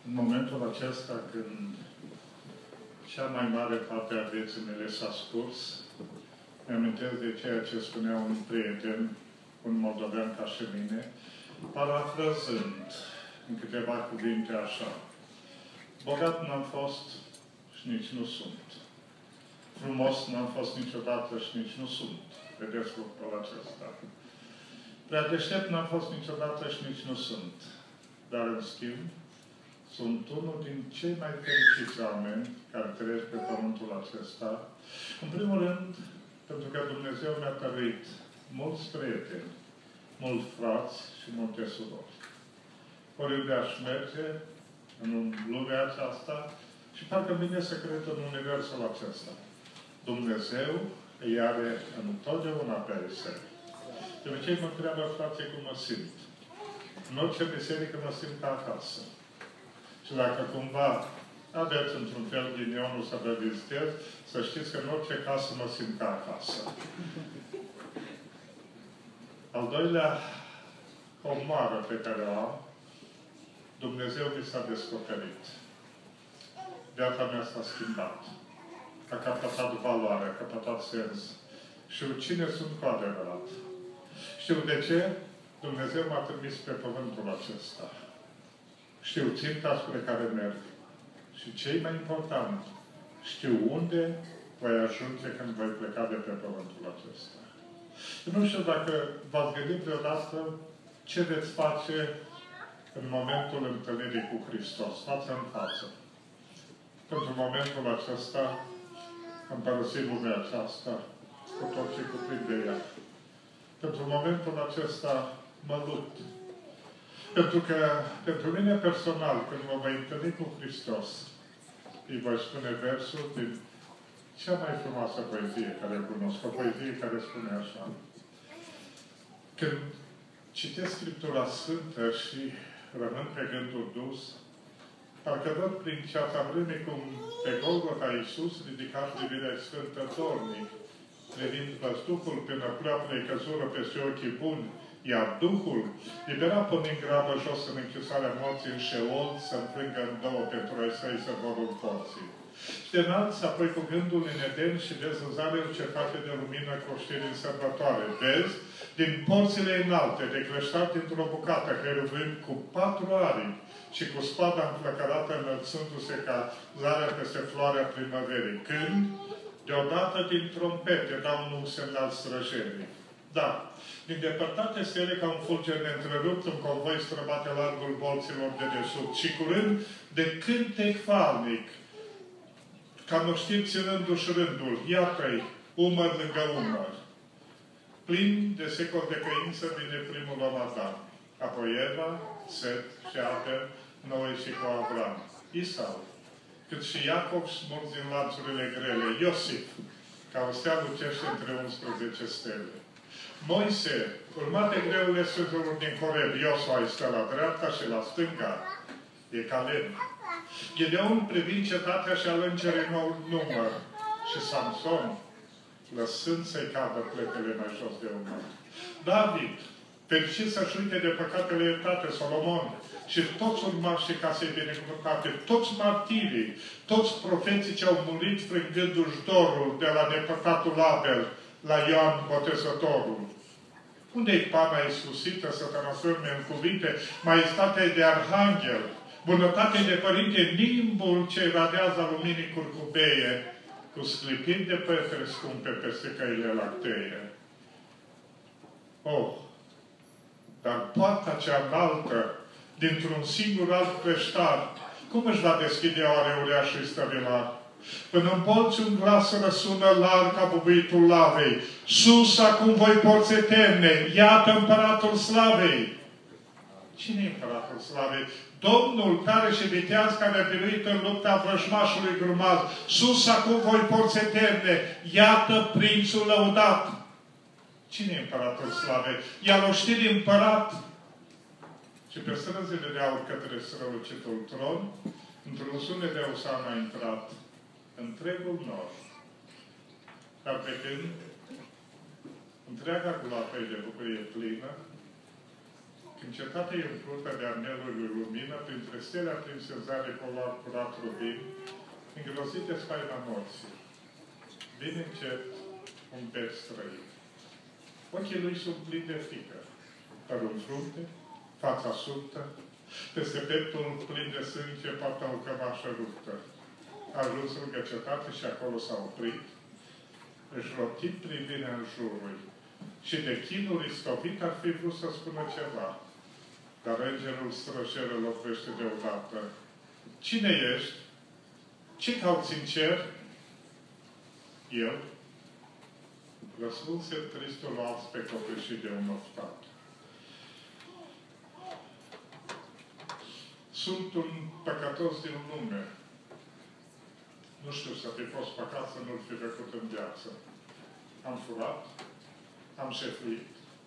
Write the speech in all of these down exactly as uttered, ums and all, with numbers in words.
În momentul acesta, când cea mai mare parte a vieții mele s-a scurs, mi-amintesc de ceea ce spunea un prieten, un moldovean ca și mine, parafrazând în câteva cuvinte așa: bogat n-am fost și nici nu sunt. Frumos n-am fost niciodată și nici nu sunt. Vedeți lucrul acesta. Prea deștept n-am fost niciodată și nici nu sunt. Dar, în schimb, sunt unul din cei mai fericiți oameni care trăiesc pe pământul acesta. În primul rând, pentru că Dumnezeu mi-a tăruit mulți prieteni, mulți frați și multe surori. Oriunde aș merge în lumea aceasta și parcă bine să cred în universul acesta. Dumnezeu îi are întotdeauna pe ai săi. De obicei mă întreabă frații cum mă simt. În orice biserică mă simt ca acasă. Și dacă cumva aveți într-un fel ghinionul să vă vizitez, să știți că în orice casă mă simt ca acasă. Al doilea comoară pe care o am, Dumnezeu mi s-a descoperit. Viața mea s-a schimbat. A capătat valoare, a capătat sens. Știu cine sunt cu adevărat. Știu de ce Dumnezeu m-a trimis pe pământul acesta. Știu ținta spre care merg. Și ce mai important, știu unde voi ajunge când voi pleca de pe pământul acesta. Eu nu știu dacă v-ați gândit vreodată ce veți face în momentul întâlnirii cu Hristos, față în față. Pentru momentul acesta am părăsit lumea aceasta cu tot ce cuprinde ea. Pentru momentul acesta mă lupt. Pentru că, pentru mine personal, când mă voi întâlni cu Hristos, îi voi spune versul din cea mai frumoasă poezie care o cunosc, o poezie care spune așa: când citesc Scriptura Sfântă și rămân pe gândul dus, parcă văd prin ceața vremii cum pe Golgota Iisus ridica privirea sfântă dornic, privind văzduhul până pleoapele căzură peste ochii buni, iar Duhul libera până în grabă jos în închisoarea morții în Șeol, să înfrângă în două pentru ai săi să vor în porții. Și de înalți, apoi cu gândul în Eden și vezi zăzarul ce face de lumină coștiri în sărbătoare. Vezi, din porțile înalte, decleștat dintr-o bucată, heruvând cu patru aripi și cu spada înflăcărată înălțându-se ca zarea peste floarea primăverii. Când, deodată din trompete, dau un semnal străjerii. Da, din depărtate se ele ca un fulger neîntrerupt, un convoi străbate largul bolților de desubt și curând de cântec falnic, ca noștiri ținându-și rândul, iată-i, umăr lângă umăr. Plin de secol de căință vine primul om Adam, apoi Eva, Set și Abel, Noe și cu Avram, Isau, cât și Iacov smulți din lanțurile grele, Iosif, ca o stea lucește între unsprezece stele. Moise, urmate greurile sfântelor din Coreb, Iosua îi stă la dreapta și la stânga, e Caleb. Gideon privind cetatea și al îngerii nou număr și Samson, lăsând să-i cadă pletele mai jos de umăr. David, fericit să-și uite de păcatele iertate, Solomon, și toți urmașii casei binecuvântate, toți martirii, toți profeții ce au murit frângându-și dorul de la nepăcatul Abel la Ioan Botezătorul. Unde-i pana iscusită să transforme în cuvinte maestatea de arhanghel, bunătatea de părinte, nimbul ce radează luminii curcubeie, cu sclipiri de pătre scumpe peste căile lactee. Oh! Dar poarta cea înaltă, dintr-un singur alt peștar, cum își va deschide oare uriașul stăvilar? Până în porți un glas răsună larg ca bubuitul lavei. Sus acum voi porți eterne, iată împăratul slavei. Cine e împăratul slavei? Domnul care și viteaz care a biruit în lupta vrăjmașului grumaz. Sus acum voi porți eterne, iată prințul lăudat. Cine e împăratul slavei? Iar o știri împărat. Și pe străzile de aur către strălucitul tron, într-un sunet de Osana a intrat întregul nor. Dar pe când întreaga gloapă de bucurie plină, Când cetatea e umplută de anelul lumină, printre stele aprinse în zare colar curat rubin, îngrozite spaima morții. Vine încet un bec străin. Ochii lui sunt plini de frică. Părul în frunte, fața subtă, peste peptul plin de sânge, poartă o cămașă ruptă. A ajuns lângă cetate și acolo s-a oprit, își rotit privirea în jurul și de chinul istovit ar fi vrut să spună ceva. Dar îngerul străjer îl oprește deodată. Cine ești? Ce cauți în cer? Eu? Răspunse tristul ars pe copleșit de un oftat. Sunt un păcătos din lume. Nu știu să fi fost păcat să nu-l fi făcut în viață. Am furat, am șefuit.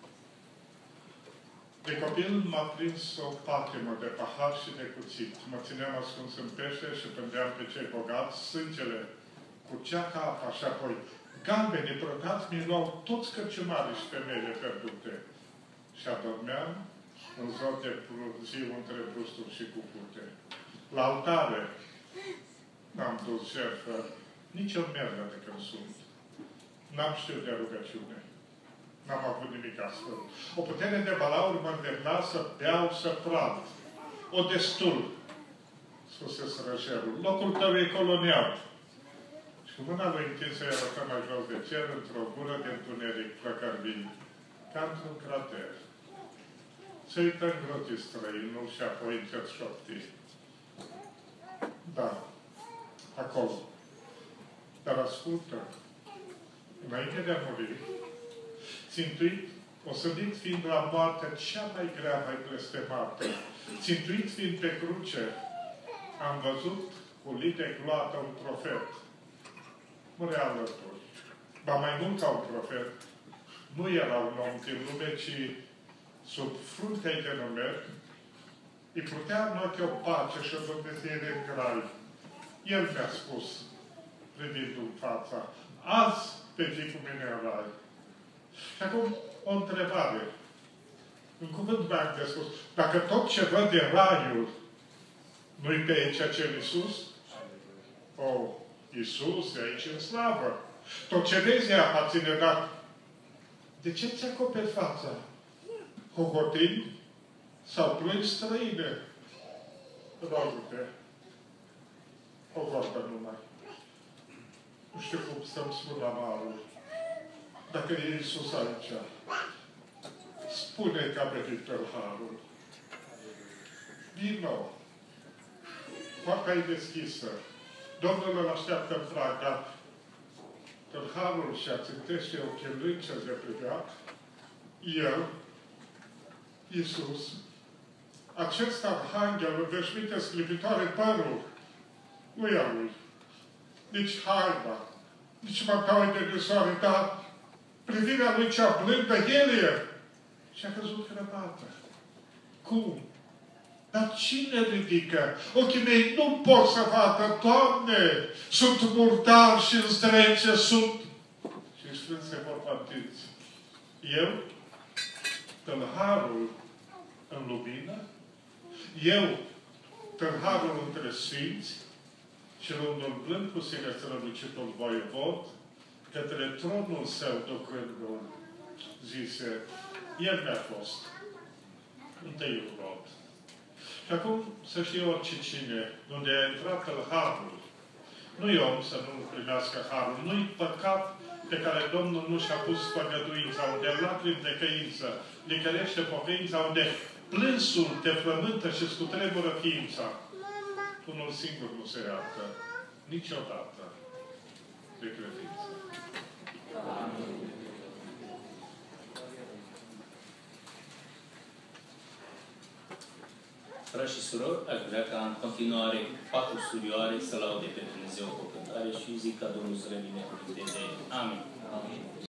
De copil m-a prins o patimă de pahar și de cuțit. Mă țineam ascuns în pește și pândeam pe cei bogați, sângele cu ceaca apa și apoi galbenii brădați mi luau toți cărciumarii și femeile pierdute. Și adormeam în zor de ziua între brusturi și cucute. La altare n-am dus jertfă, nici o mergă de când sunt. N-am știut de rugăciune. N-am avut nimic astfel. O putere de balaur mă îndemna să beau, să prad. O destul, spuse sărășerul. Locul tău e colonial. Și cu mâna lui întinsă îi arătă mai jos de cer, într-o gură de întuneric plăcărvind, ca într-un crater. Se uită în grotii străinul și apoi încet șopti. Da, acolo. Dar ascultă, înainte de a muri, țintuit, osândit fiind la moartea cea mai grea, mai blestemată, țintuit fiind pe cruce, am văzut cu lit de gloată un profet. Murea alături. Ba mai mult ca un profet, nu era un om din lume, ci sub fruntea-i de numer, îi putea în ochi o pace și o Dumnezeire în grai. El mi-a spus, privind în fața, azi te fii cu mine în rai. Și acum o întrebare. În cuvânt mi-am de spus, dacă tot ce văd de raiul nu-i pe aici acel Iisus? O, Iisus e aici în slavă. Tot ce vezi e aparține, dar de ce ți acoperi fața? Hohotind sau plângi străine? Roagă-te. O vorbă numai. Nu știu cum să-mi spun amarul. Dacă e Iisus aici, spune că a venit tâlharul. Vino. Poarta e deschisă. Domnul îl așteaptă în prag, dar tâlharul și ațintește ochii lui cel de privat, el, Iisus, acest arhanghel înveșminte sclipitoare părul, nu e a lui. Nici haina, nici mantaua de desoare, dar privirea lui cea blândă, el e. Și a căzut crăpată. Cum? Dar cine ridică? Ochii mei nu pot să vadă, Doamne! Sunt murdar și în zdrece, sunt... Și strânse vorba întinți. Eu, tâlharul în lumină, eu, tâlharul între sfinți, și rândul blând cu sine strălucitul voievod, către tronul său ducându-l, zise, el mi-a fost întâiul rod. Și acum să știe orice cine, unde a intrat tâlharul, nu-i om să nu primească harul, nu-i păcat pe care Domnul nu și-a pus făgăduința, unde lacrimi de căință, licărește pocăința, unde plânsul te frământă și scutremură ființa. Unul singur nu se iartă, niciodată, de credință. Amin. Frați și surori, aș vrea ca în continuare patru surioare să laude pe Dumnezeu cu cântare și zic ca Domnul să le binecuvânteze. Amin. Amin.